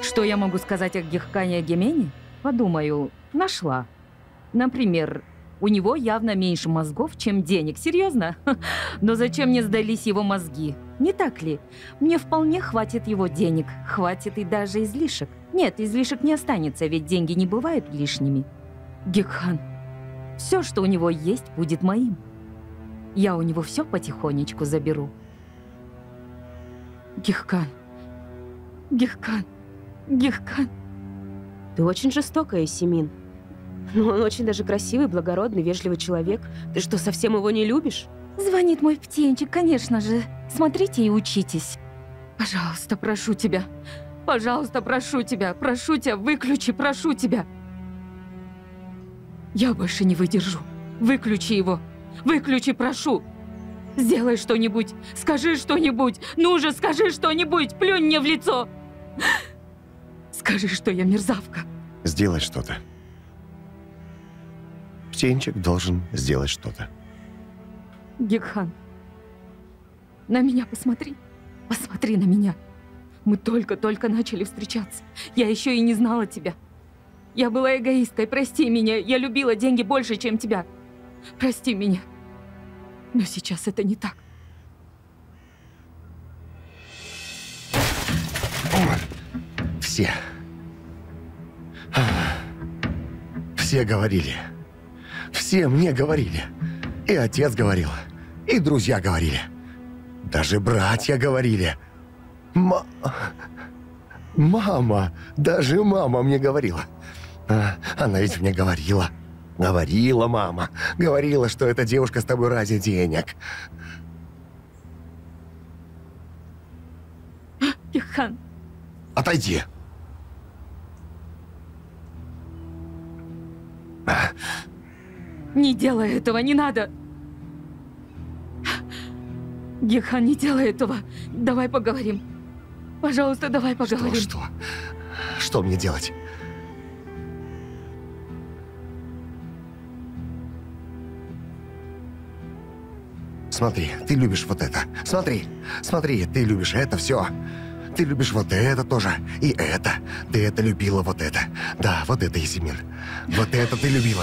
Что я могу сказать о Гехкане Агемене? Подумаю, нашла. Например, у него явно меньше мозгов, чем денег. Серьезно? Но зачем мне сдались его мозги? Не так ли? Мне вполне хватит его денег. Хватит и даже излишек. Нет, излишек не останется, ведь деньги не бывают лишними. Гекхан, все, что у него есть, будет моим. Я у него все потихонечку заберу. Гехкан. Гехкан. Гехкан. Ты очень жестокая, Есемин. Но он очень даже красивый, благородный, вежливый человек. Ты что, совсем его не любишь? Звонит мой птенчик, конечно же. Смотрите и учитесь. Пожалуйста, прошу тебя. Пожалуйста, прошу тебя. Прошу тебя, выключи, прошу тебя. Я больше не выдержу. Выключи его. Выключи, прошу. Сделай что-нибудь. Скажи что-нибудь. Ну же, скажи что-нибудь. Плюнь мне в лицо. Скажи, что я мерзавка. Сделай что-то. Птенчик должен сделать что-то. Гекхан, на меня посмотри. Посмотри на меня. Мы только-только начали встречаться. Я еще и не знала тебя. Я была эгоисткой, прости меня. Я любила деньги больше, чем тебя. Прости меня. Но сейчас это не так. Все говорили. Все мне говорили. И отец говорил. И друзья говорили. Даже братья говорили. Мама. Даже мама мне говорила. Она ведь мне говорила. Говорила мама. Говорила, что эта девушка с тобой ради денег. Гекхан. Отойди. Не делай этого, не надо. Гекхан, не делай этого. Давай поговорим. Пожалуйста, давай поговорим. Что мне делать? Смотри, ты любишь вот это. Смотри, ты любишь это все. Ты любишь вот это тоже. И это. Ты это любила, вот это. Да, вот это, Есемин. Вот это ты любила.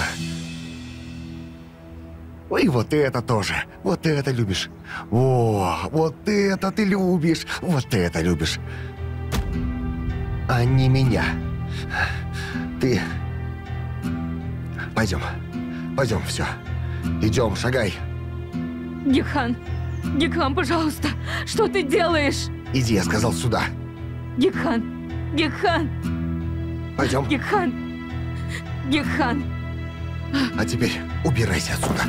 И вот это тоже. Вот это любишь. О, вот это ты любишь. Вот это любишь. А не меня. Ты... Пойдем. Пойдем, все. Идем, шагай. Гекхан. Гекхан, пожалуйста. Что ты делаешь? Иди, я сказал, сюда. Гекхан. Гекхан. Пойдем. Гекхан. Гекхан. А теперь убирайся отсюда.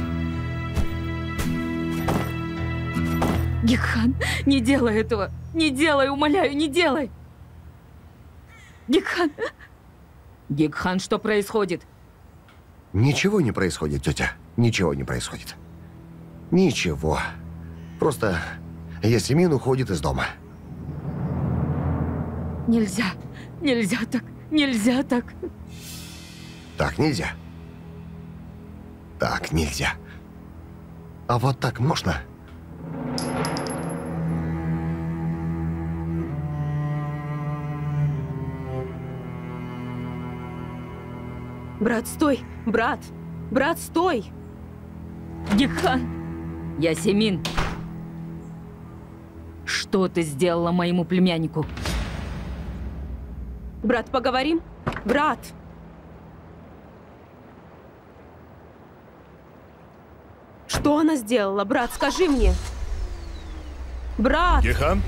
Гекхан, не делай этого. Не делай, умоляю, не делай. Гекхан. Гекхан, что происходит? Ничего не происходит, тетя. Ничего не происходит. Ничего. Просто Есемин уходит из дома. Нельзя. Нельзя так. Нельзя так. Так нельзя. Так нельзя. А вот так можно? Брат, стой! Брат! Брат, стой! Гекхан! Есемин! Что ты сделала моему племяннику? Брат, поговорим? Брат! Что она сделала? Брат, скажи мне! Брат! Гекхан?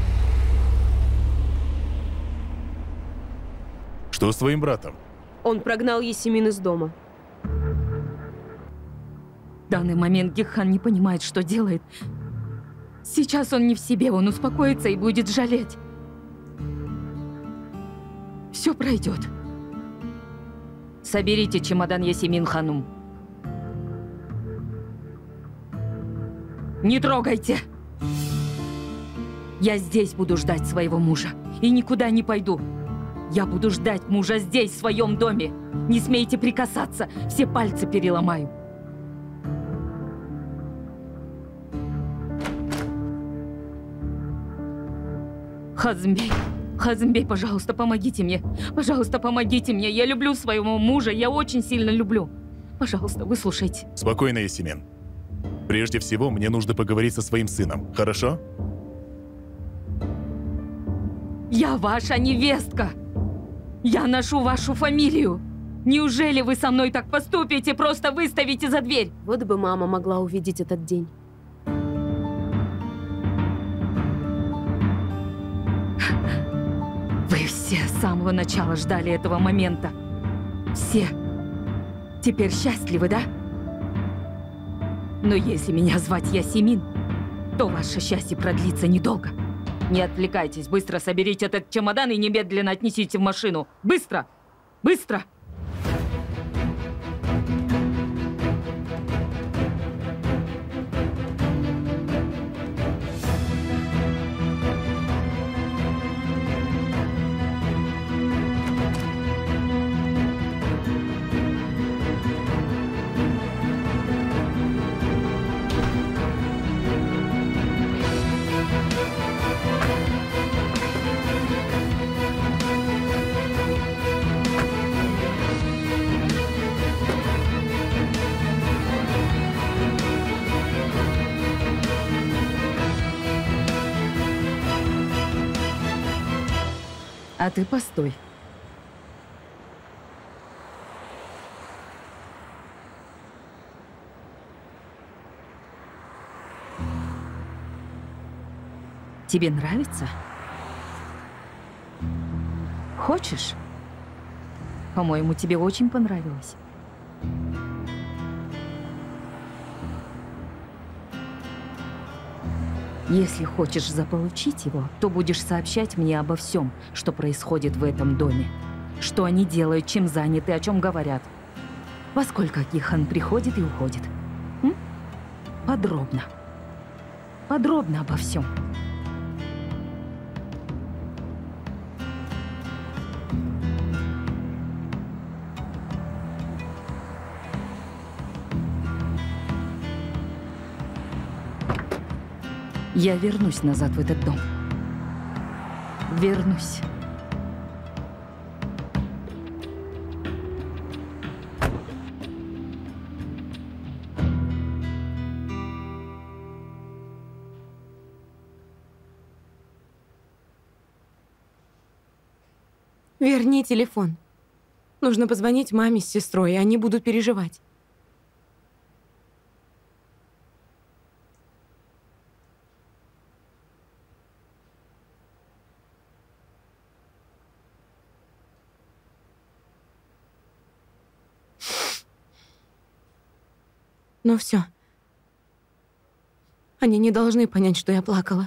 Что с твоим братом? Он прогнал Есемин из дома. В данный момент Гекхан не понимает, что делает. Сейчас он не в себе, он успокоится и будет жалеть. Все пройдет. Соберите чемодан Есемин ханум. Не трогайте! Я здесь буду ждать своего мужа. И никуда не пойду. Я буду ждать мужа здесь, в своем доме. Не смейте прикасаться, все пальцы переломаю. Хазмбей, Хазымбей, пожалуйста, помогите мне. Пожалуйста, помогите мне. Я люблю своего мужа, я очень сильно люблю. Пожалуйста, выслушайте. Спокойно, Ясемин. Прежде всего, мне нужно поговорить со своим сыном, хорошо? Я ваша невестка. Я ношу вашу фамилию. Неужели вы со мной так поступите? Просто выставите за дверь. Вот бы мама могла увидеть этот день. Вы все с самого начала ждали этого момента. Все. Теперь счастливы, да? Но если меня звать Ясемин, то ваше счастье продлится недолго. Не отвлекайтесь, быстро соберите этот чемодан и немедленно отнесите в машину. Быстро! Быстро! А ты постой. Тебе нравится? Хочешь? По-моему, тебе очень понравилось. Если хочешь заполучить его, то будешь сообщать мне обо всем, что происходит в этом доме. Что они делают, чем заняты, о чем говорят. Во сколько Кихан приходит и уходит. М? Подробно. Подробно обо всем. Я вернусь назад в этот дом. Вернусь. Верни телефон. Нужно позвонить маме с сестрой, и они будут переживать. Ну все. Они не должны понять, что я плакала.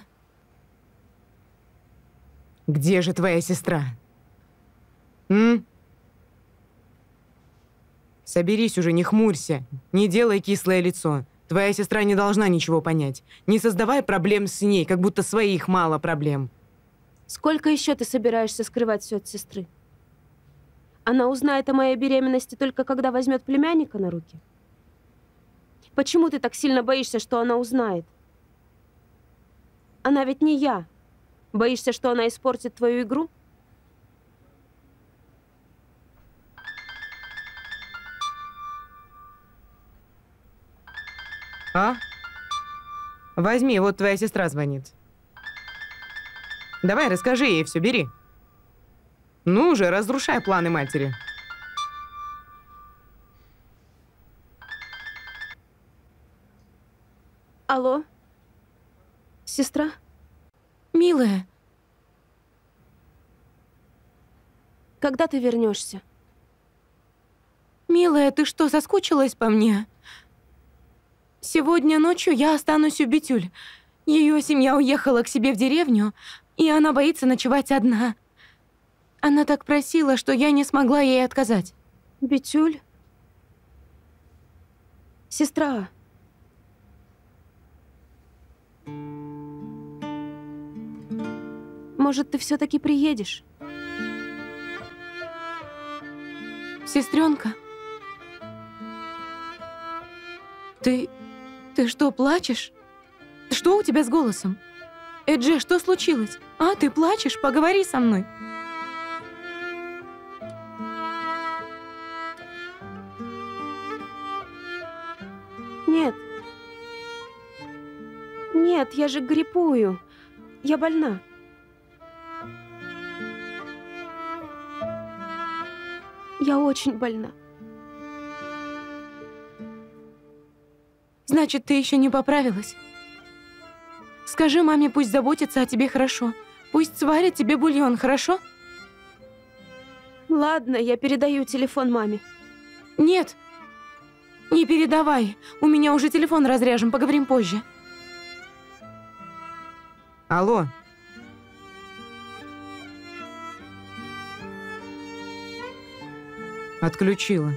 Где же твоя сестра? Соберись уже, не хмурься. Не делай кислое лицо. Твоя сестра не должна ничего понять. Не создавай проблем с ней, как будто своих мало проблем. Сколько еще ты собираешься скрывать все от сестры? Она узнает о моей беременности только когда возьмет племянника на руки? Почему ты так сильно боишься, что она узнает? Она ведь не я. Боишься, что она испортит твою игру? А? Возьми, вот твоя сестра звонит. Давай, расскажи ей все, бери. Ну уже, разрушай планы матери. Алло? Сестра? Милая. Когда ты вернешься? Милая, ты что, соскучилась по мне? Сегодня ночью я останусь у Битюль. Ее семья уехала к себе в деревню, и она боится ночевать одна. Она так просила, что я не смогла ей отказать. Битюль? Сестра. Может, ты все-таки приедешь? Сестренка? Ты что, плачешь? Что у тебя с голосом? Эдже, что случилось? А, ты плачешь? Поговори со мной. Нет. Нет, я же гриппую. Я больна. Я очень больна. Значит, ты еще не поправилась? Скажи маме, пусть заботится о тебе хорошо. Пусть сварит тебе бульон, хорошо? Ладно, я передаю телефон маме. Нет. Не передавай. У меня уже телефон разряжен, поговорим позже. Алло. Отключила.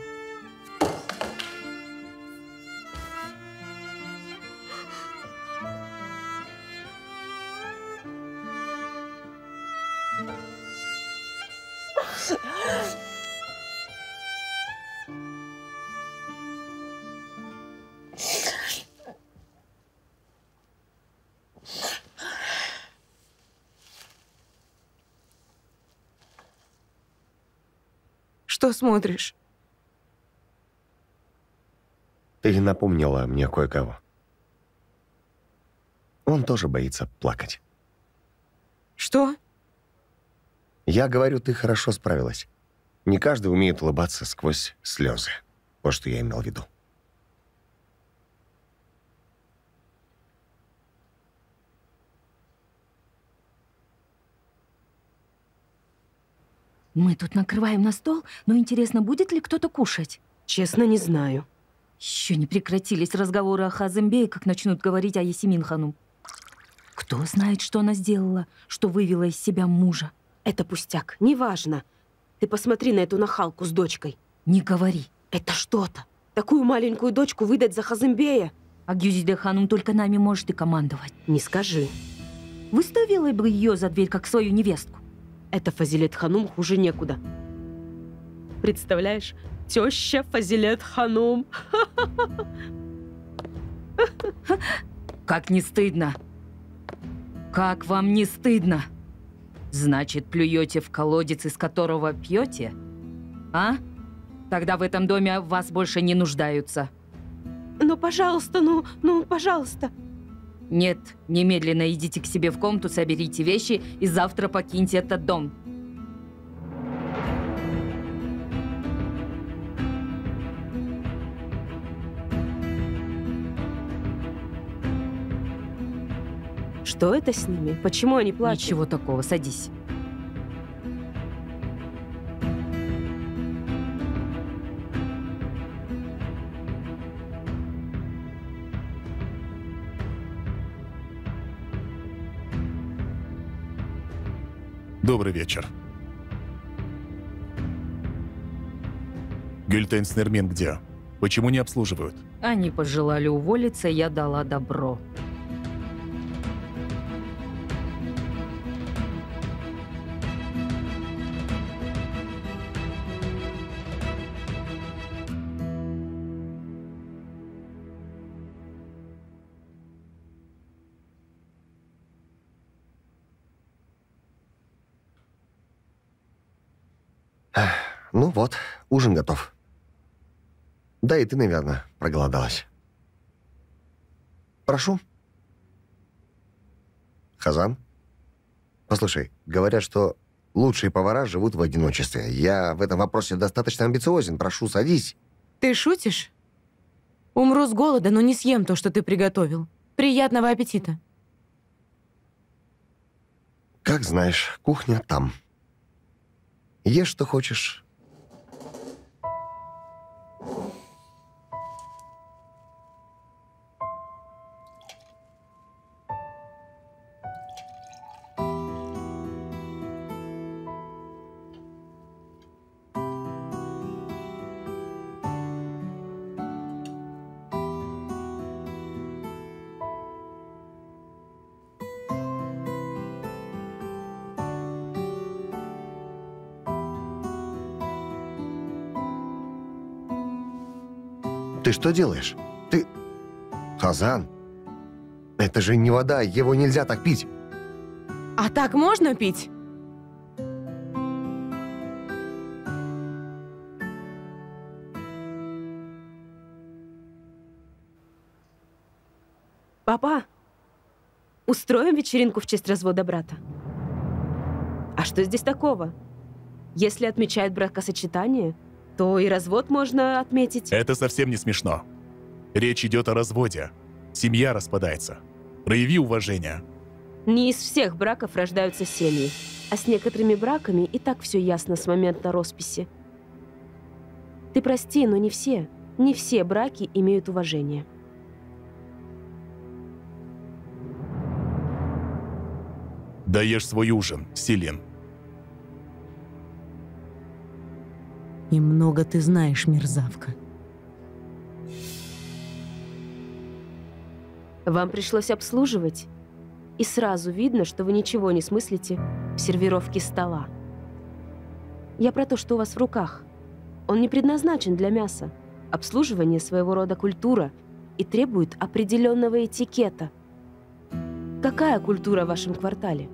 Что смотришь? Ты напомнила мне кое-кого. Он тоже боится плакать. Что? Я говорю, ты хорошо справилась. Не каждый умеет улыбаться сквозь слезы. Вот что я имел в виду. Мы тут накрываем на стол, но интересно, будет ли кто-то кушать? Честно, не знаю. Еще не прекратились разговоры о Хазымбее, как начнут говорить о Ясемин ханум. Кто знает, что она сделала, что вывела из себя мужа? Это пустяк, неважно. Ты посмотри на эту нахалку с дочкой. Не говори. Это что-то. Такую маленькую дочку выдать за Хазымбея? А Гюзиде ханум только нами может и командовать. Не скажи. Выставила бы ее за дверь, как свою невестку. Это Фазилет ханум хуже некуда. Представляешь? Теща Фазилет ханум. Как не стыдно. Как вам не стыдно? Значит, плюете в колодец, из которого пьете? А? Тогда в этом доме вас больше не нуждаются. Ну, пожалуйста, пожалуйста. Нет, немедленно идите к себе в комнату, соберите вещи и завтра покиньте этот дом. Что это с ними? Почему они плачут? Ничего такого, садись. Добрый вечер. Гюльтен Снермен где? Почему не обслуживают? Они пожелали уволиться, я дала добро. Ну вот, ужин готов. Да и ты, наверное, проголодалась. Прошу. Хазан? Послушай, говорят, что лучшие повара живут в одиночестве. Я в этом вопросе достаточно амбициозен. Прошу, садись. Ты шутишь? Умру с голода, но не съем то, что ты приготовил. Приятного аппетита. Как знаешь, кухня там. Ешь, что хочешь. Ты что делаешь? Ты... Хазан, это же не вода, его нельзя так пить. А так можно пить? Папа, устроим вечеринку в честь развода брата. А что здесь такого? Если отмечают бракосочетание, то и развод можно отметить. Это совсем не смешно. Речь идет о разводе. Семья распадается. Прояви уважение. Не из всех браков рождаются семьи, а с некоторыми браками и так все ясно с момента росписи. Ты прости, но не все браки имеют уважение. Даешь свой ужин, Селин. И много ты знаешь, мерзавка. Вам пришлось обслуживать, и сразу видно, что вы ничего не смыслите в сервировке стола. Я про то, что у вас в руках. Он не предназначен для мяса. Обслуживание своего рода культура и требует определенного этикета. Какая культура в вашем квартале?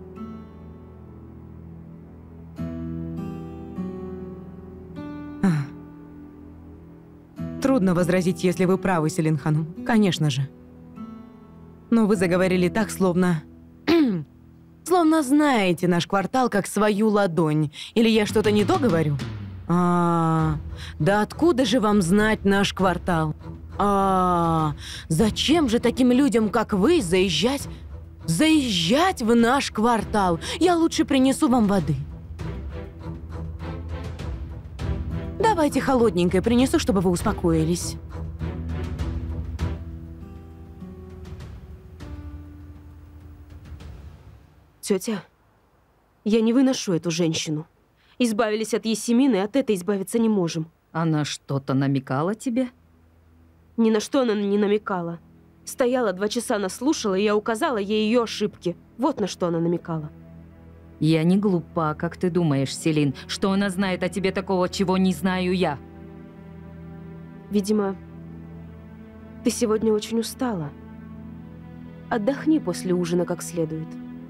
Трудно возразить, если вы правы, Селин Ханум. Конечно же. Но вы заговорили так, словно... словно знаете наш квартал как свою ладонь. Или я что-то не то говорю? Да откуда же вам знать наш квартал? Зачем же таким людям, как вы, заезжать в наш квартал? Я лучше принесу вам воды. Давайте холодненькое принесу, чтобы вы успокоились. Тетя, я не выношу эту женщину. Избавились от Есемины, от этой избавиться не можем. Она что-то намекала тебе? Ни на что она не намекала. Стояла 2 часа, наслушала, и я указала ей ее ошибки. Вот на что она намекала. Я не глупа, как ты думаешь, Селин, что она знает о тебе такого, чего не знаю я. Видимо, ты сегодня очень устала. Отдохни после ужина как следует.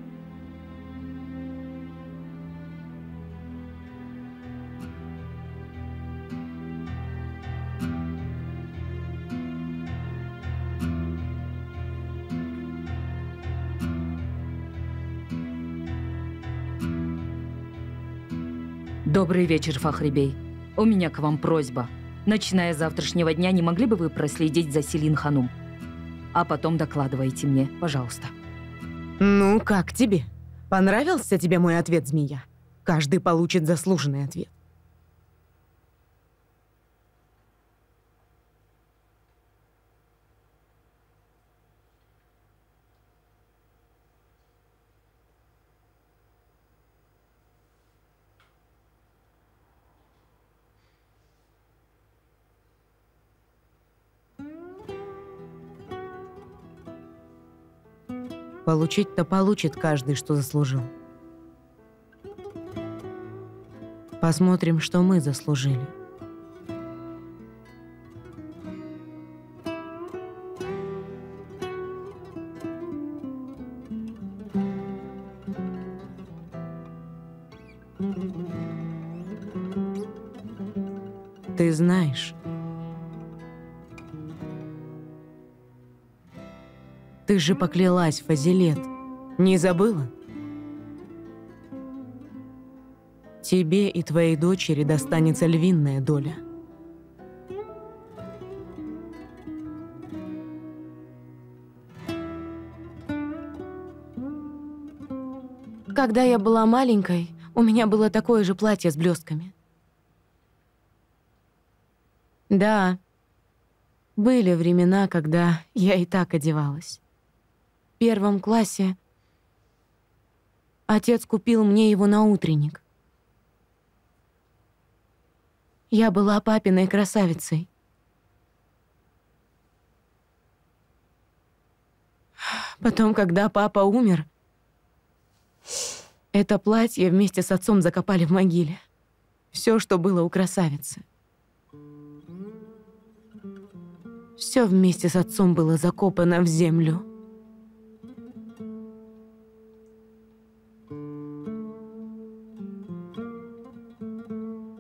Добрый вечер, Фахрибей. У меня к вам просьба. Начиная с завтрашнего дня, не могли бы вы проследить за Селин Ханум? А потом докладывайте мне, пожалуйста. Ну, как тебе? Понравился тебе мой ответ, змея? Каждый получит заслуженный ответ. Получить-то получит каждый, что заслужил. Посмотрим, что мы заслужили. Ты знаешь, ты же поклялась, Фазилет. Не забыла? Тебе и твоей дочери достанется львиная доля. Когда я была маленькой, у меня было такое же платье с блестками. Да, были времена, когда я и так одевалась. В 1 классе отец купил мне его на утренник. Я была папиной красавицей. Потом, когда папа умер, это платье вместе с отцом закопали в могиле. Все, что было у красавицы. Все вместе с отцом было закопано в землю.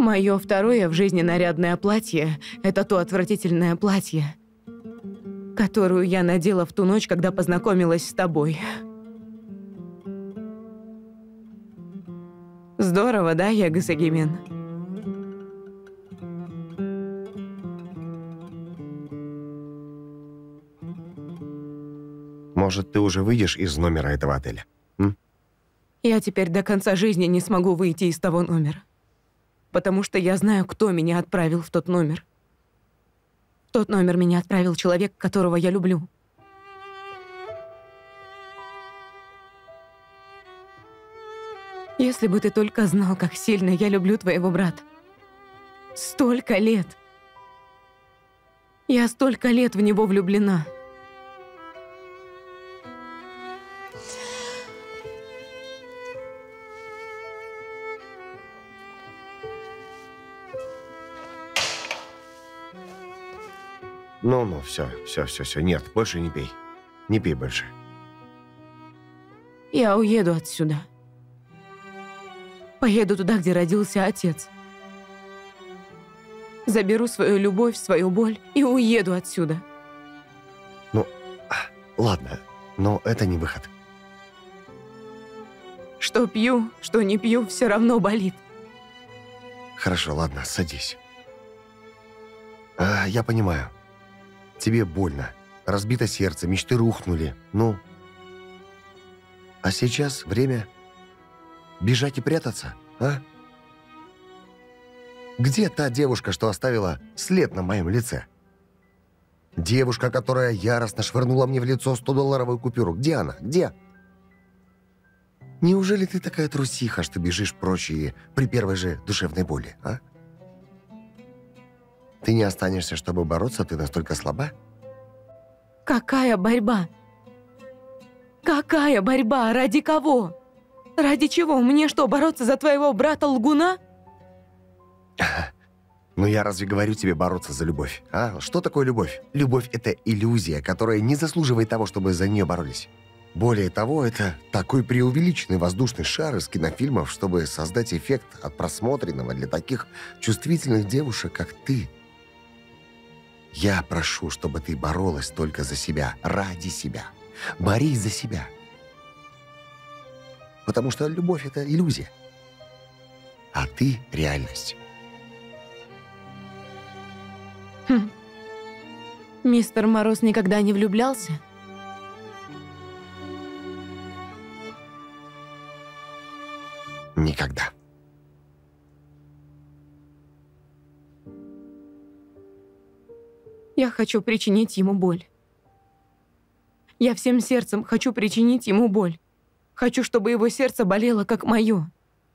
Мое второе в жизни нарядное платье – это то отвратительное платье, которую я надела в ту ночь, когда познакомилась с тобой. Здорово, да, Ягасагимен? Может, ты уже выйдешь из номера этого отеля? Я теперь до конца жизни не смогу выйти из того номера. Потому что я знаю, кто меня отправил в тот номер. В тот номер меня отправил человек, которого я люблю. Если бы ты только знал, как сильно я люблю твоего брата. Столько лет. Я столько лет в него влюблена. Ну, все. Нет, больше не пей. Не пей больше. Я уеду отсюда. Поеду туда, где родился отец. Заберу свою любовь, свою боль и уеду отсюда. Ну, ладно, но это не выход. Что пью, что не пью, все равно болит. Хорошо, ладно, садись. Я понимаю. Тебе больно. Разбито сердце, мечты рухнули. Ну. А сейчас время бежать и прятаться, а? Где та девушка, что оставила след на моем лице? Девушка, которая яростно швырнула мне в лицо 100-долларовую купюру. Где она? Где? Неужели ты такая трусиха, что бежишь прочь и при первой же душевной боли, а? Ты не останешься, чтобы бороться? Ты настолько слаба? Какая борьба? Какая борьба? Ради кого? Ради чего? Мне что, бороться за твоего брата-лгуна? Ну я разве говорю тебе бороться за любовь? А? Что такое любовь? Любовь – это иллюзия, которая не заслуживает того, чтобы за нее боролись. Более того, это такой преувеличенный воздушный шар из кинофильмов, чтобы создать эффект от просмотренного для таких чувствительных девушек, как ты. Я прошу, чтобы ты боролась только за себя, ради себя. Борись за себя. Потому что любовь – это иллюзия. А ты – реальность. Мистер Мороз никогда не влюблялся? Никогда. Я хочу причинить ему боль. Я всем сердцем хочу причинить ему боль. Хочу, чтобы его сердце болело, как мое.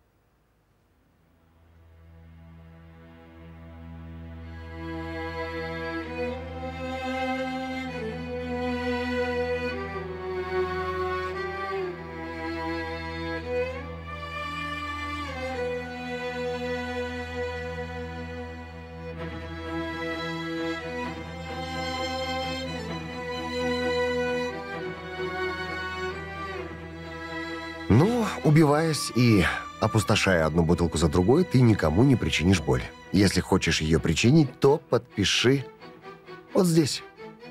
Ну, убиваясь и опустошая одну бутылку за другой, ты никому не причинишь боль. Если хочешь ее причинить, то подпиши вот здесь.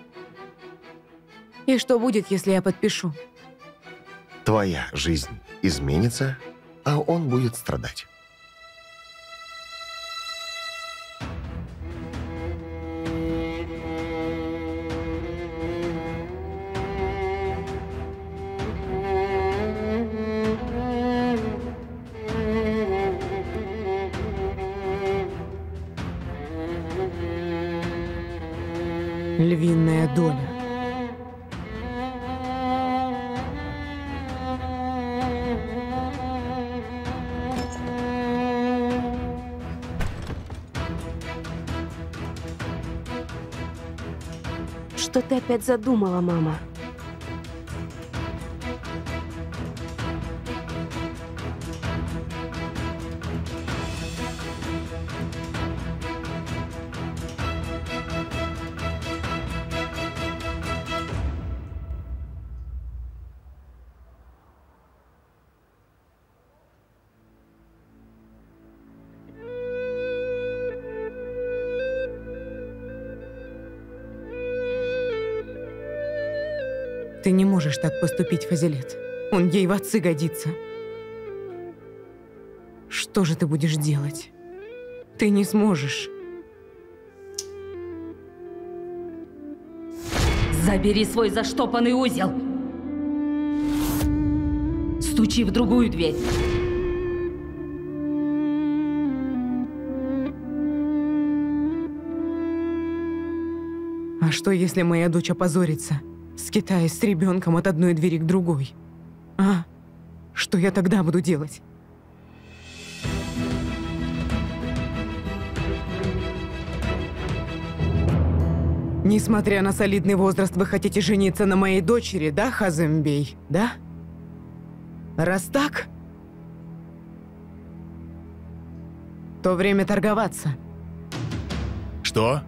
И что будет, если я подпишу? Твоя жизнь изменится, а он будет страдать. Львиная доля. Что ты опять задумала, мама? Ты не можешь так поступить, Фазилет. Он ей в отцы годится. Что же ты будешь делать? Ты не сможешь. Забери свой заштопанный узел. Стучи в другую дверь. А что, если моя дочь опозорится, скитаясь с ребенком от одной двери к другой? А? Что я тогда буду делать? Несмотря на солидный возраст, вы хотите жениться на моей дочери, да, Хазым-бей? Да? Раз так, то время торговаться. Что?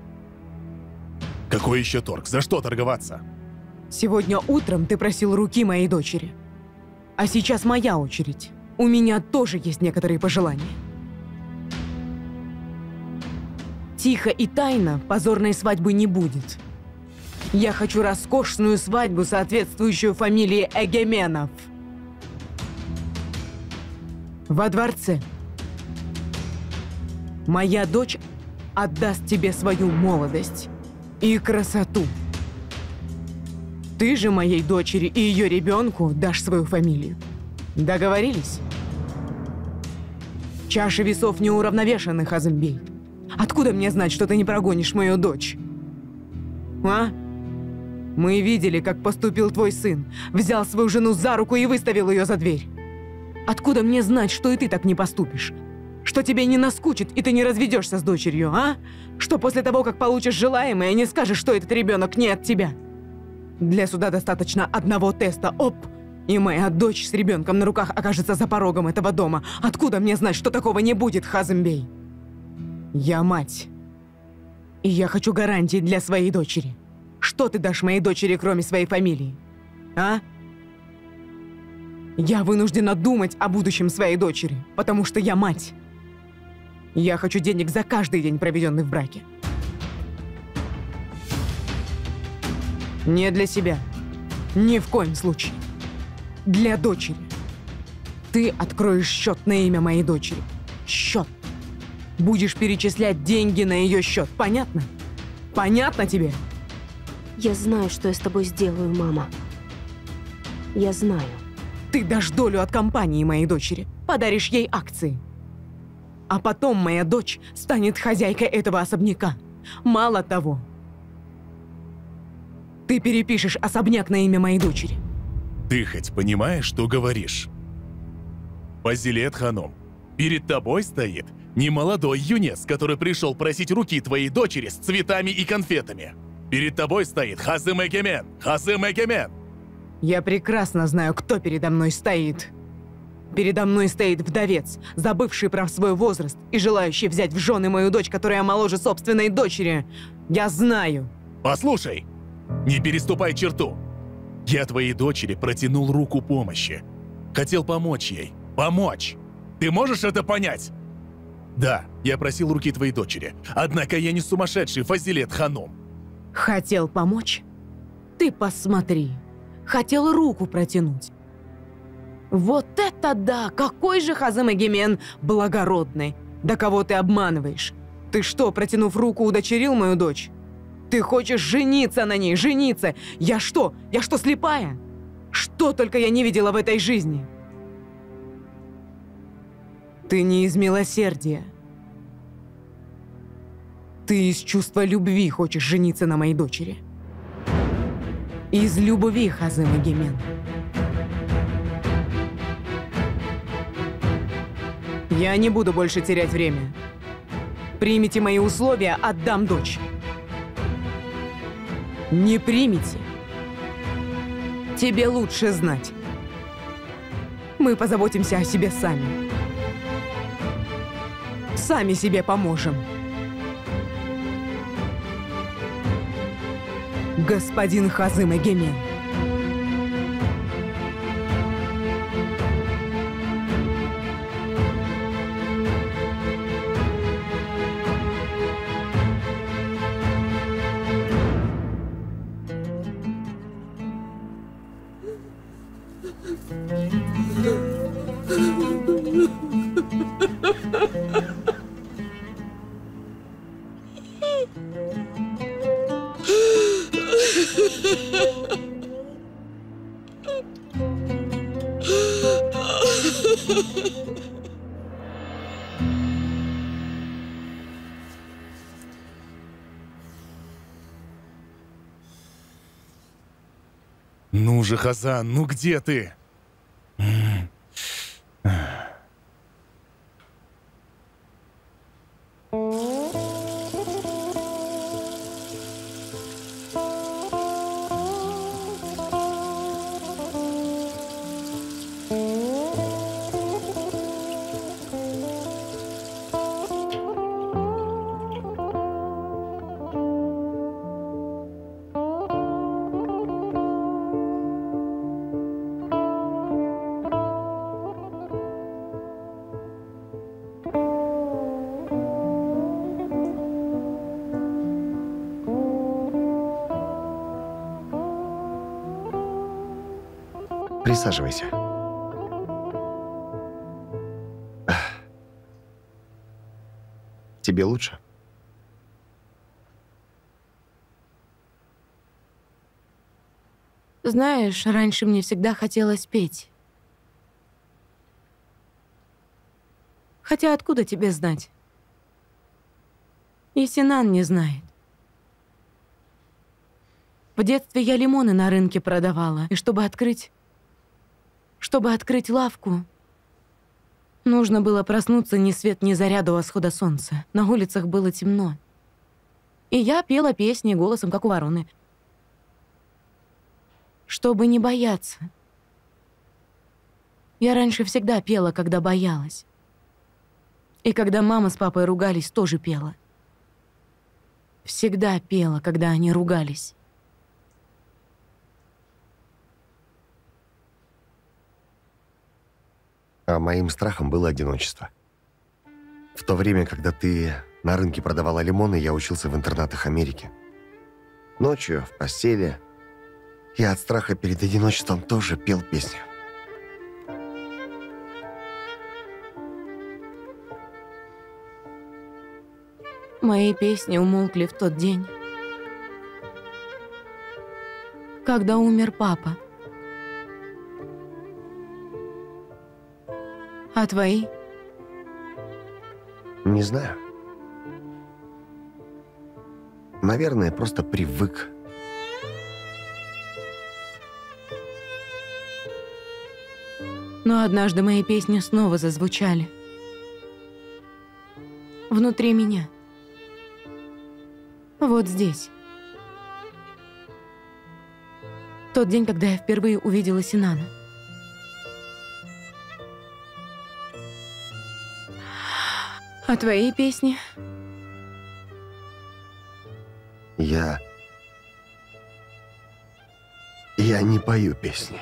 Какой еще торг? За что торговаться? Сегодня утром ты просил руки моей дочери. А сейчас моя очередь. У меня тоже есть некоторые пожелания. Тихо и тайно позорной свадьбы не будет. Я хочу роскошную свадьбу, соответствующую фамилии Эгеменов. Во дворце. Моя дочь отдаст тебе свою молодость и красоту. Ты же моей дочери и ее ребенку дашь свою фамилию. Договорились? Чаши весов не уравновешены, Хазым-бей. Откуда мне знать, что ты не прогонишь мою дочь? А? Мы видели, как поступил твой сын. Взял свою жену за руку и выставил ее за дверь. Откуда мне знать, что и ты так не поступишь? Что тебе не наскучит, и ты не разведешься с дочерью, а? Что после того, как получишь желаемое, не скажешь, что этот ребенок не от тебя? Для суда достаточно одного теста. Оп! И моя дочь с ребенком на руках окажется за порогом этого дома. Откуда мне знать, что такого не будет, Хазым-бей? Я мать. И я хочу гарантии для своей дочери. Что ты дашь моей дочери, кроме своей фамилии? А? Я вынуждена думать о будущем своей дочери, потому что я мать. Я хочу денег за каждый день, проведенный в браке. Не для себя. Ни в коем случае. Для дочери. Ты откроешь счет на имя моей дочери. Счет. Будешь перечислять деньги на ее счет. Понятно? Понятно тебе? Я знаю, что я с тобой сделаю, мама. Я знаю. Ты дашь долю от компании моей дочери. Подаришь ей акции. А потом моя дочь станет хозяйкой этого особняка. Мало того, ты перепишешь особняк на имя моей дочери. Ты хоть понимаешь, что говоришь? Фазилет Ханум, перед тобой стоит немолодой юнец, который пришел просить руки твоей дочери с цветами и конфетами. Перед тобой стоит Хазым Эгемен. Хазым Эгемен. Я прекрасно знаю, кто передо мной стоит. Передо мной стоит вдовец, забывший про свой возраст и желающий взять в жены мою дочь, которая моложе собственной дочери. Я знаю. Послушай, не переступай черту. Я твоей дочери протянул руку помощи. Хотел помочь ей. Помочь. Ты можешь это понять? Да, я просил руки твоей дочери. Однако я не сумасшедший, Фазилет Ханум. Хотел помочь? Ты посмотри. Хотел руку протянуть. Вот это да! Какой же Хазым Эгемен благородный! Да кого ты обманываешь? Ты что, протянув руку, удочерил мою дочь? Ты хочешь жениться на ней, жениться? Я что? Я что, слепая? Что только я не видела в этой жизни? Ты не из милосердия. Ты из чувства любви хочешь жениться на моей дочери. Из любви, Хазым Эгемен. Я не буду больше терять время. Примите мои условия, отдам дочь. Не примите. Тебе лучше знать. Мы позаботимся о себе сами. Сами себе поможем. Господин Хазым Эгемен. Ну же, Хазан, ну где ты? Присаживайся. Тебе лучше? Знаешь, раньше мне всегда хотелось петь. Хотя откуда тебе знать? И Синан не знает. В детстве я лимоны на рынке продавала, и чтобы открыть лавку, нужно было проснуться ни свет ни заря до восхода солнца. На улицах было темно. И я пела песни голосом, как у вороны. Чтобы не бояться. Я раньше всегда пела, когда боялась. И когда мама с папой ругались, тоже пела. Всегда пела, когда они ругались. А моим страхом было одиночество. В то время, когда ты на рынке продавала лимоны, я учился в интернатах Америки. Ночью, в постели, я от страха перед одиночеством тоже пел песни. Мои песни умолкли в тот день, когда умер папа. А твои? Не знаю. Наверное, просто привык. Но однажды мои песни снова зазвучали. Внутри меня. Вот здесь. Тот день, когда я впервые увидела Синана. А твои песни? Я не пою песни.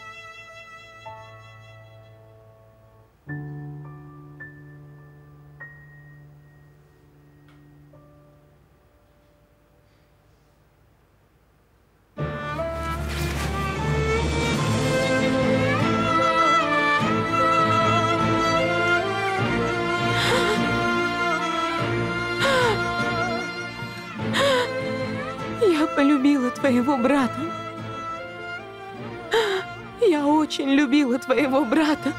Я полюбила твоего брата. Я очень любила твоего брата.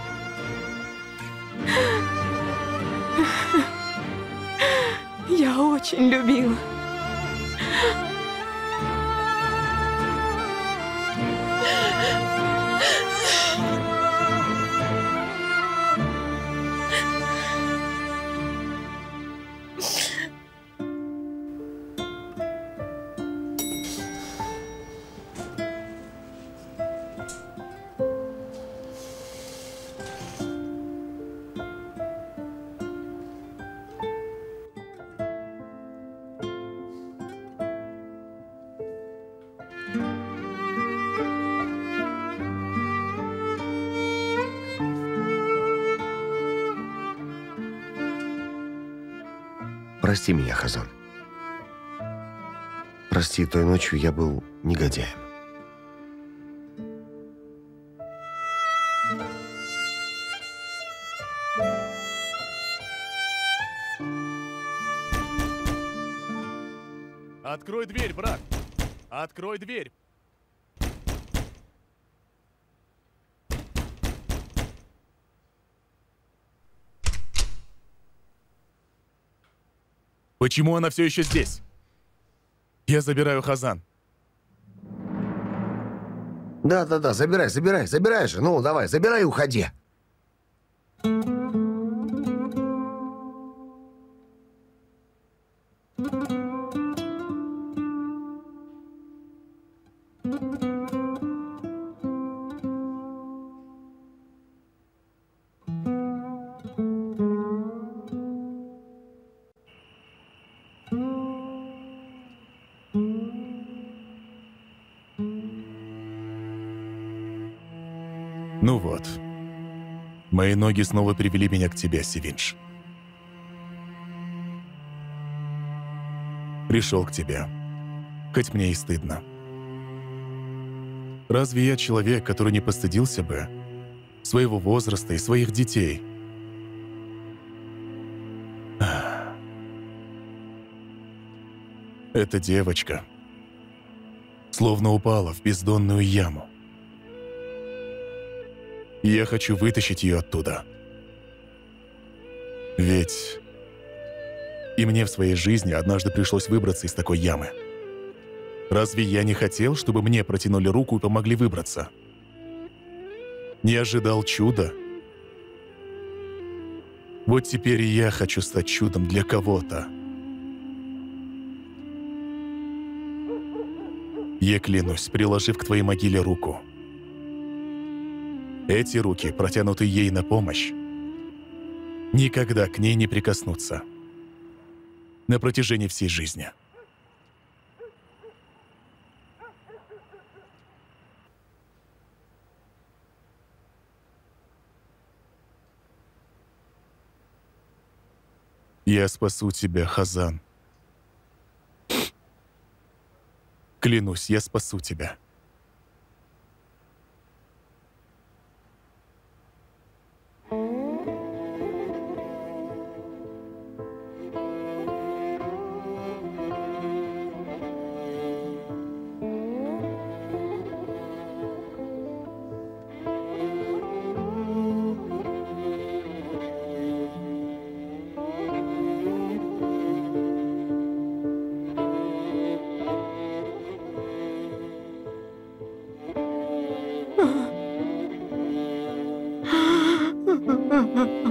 Я очень любила. Прости меня, Хазан. Прости, той ночью я был негодяем. Открой дверь, брат! Открой дверь! Почему она все еще здесь? Я забираю Хазан. Да, забирай же. Ну, давай, забирай и уходи. Ну вот. Мои ноги снова привели меня к тебе, Севинж. Пришел к тебе. Хоть мне и стыдно. Разве я человек, который не постыдился бы своего возраста и своих детей? Эта девочка словно упала в бездонную яму. И я хочу вытащить ее оттуда. Ведь и мне в своей жизни однажды пришлось выбраться из такой ямы. Разве я не хотел, чтобы мне протянули руку и помогли выбраться? Не ожидал чуда? Вот теперь и я хочу стать чудом для кого-то. Я клянусь, приложив к твоей могиле руку. Эти руки, протянутые ей на помощь, никогда к ней не прикоснутся. На протяжении всей жизни. Я спасу тебя, Хазан. Клянусь, я спасу тебя. Ha ha ha.